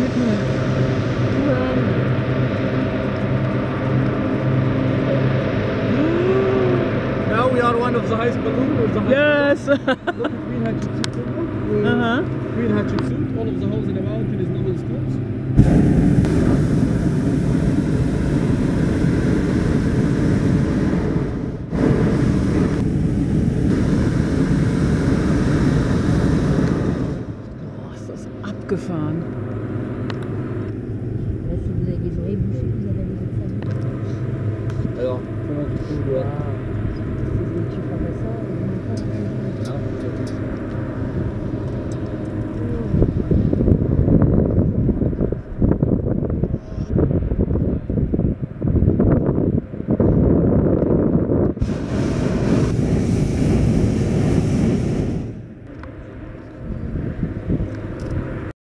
Now we are one of the highest balloons. Yes. Look at Queen Hatshepsut. Queen Hatshepsut. All of the holes in the mountain is double slopes.